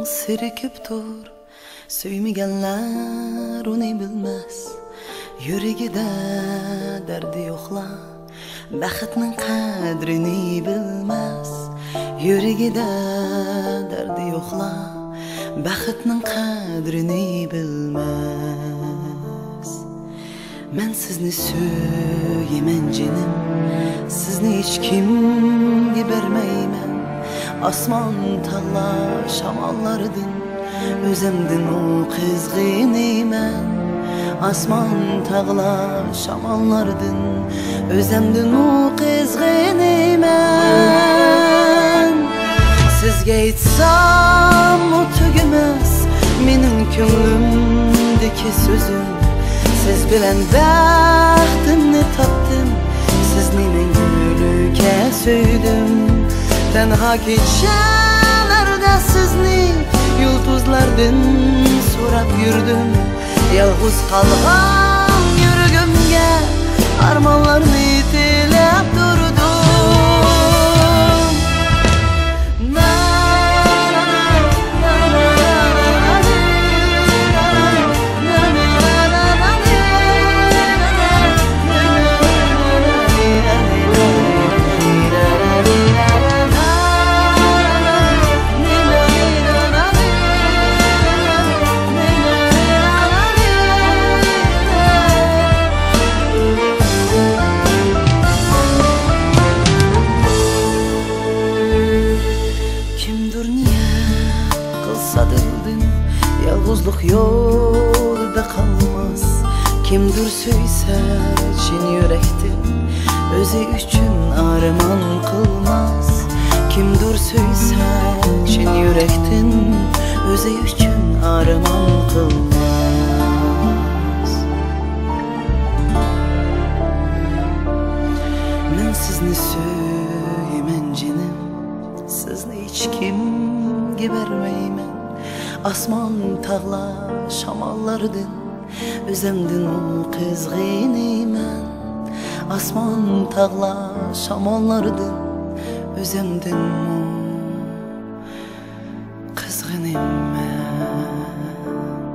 sirkiptur, söymegenler onu bilmez. Yüreğide derdi yoxla, baxtning qadrini bilmez. Yüreğide derdi yoxla, baxtning qadrini bilmez. Men sizni söylemen canım, sizni hiç kimge bermeymen. Asman tağlar şamallardın, özemdin o kızgınıymen. Asman tağlar şamallardın, özemdin o kızgınıymen. Sizge aytsam o tügümez, menin könglimdeki sözüm. Siz bilen baxtimni tapdım, sizni men gülüke söydüm. Tenha keçelerde sizni yulduzlardan sorap yürüdüm. Yalğız kalgan yüreğimge armanlarını tilep durdum. Yalğızlık yolda kalmaz. Kimdir söyse çin yürektin, özü üçün arman kılmaz. Kimdir söyse çin yürektin, özü üçün arman kılmaz. Men sizni söylemen canım, sizni hiç kimge bermeymen. Asman tağlar şamallardın, özemdin o kızgınıymen. Asman tağlar şamallardın, özemdin o kızgınıymen.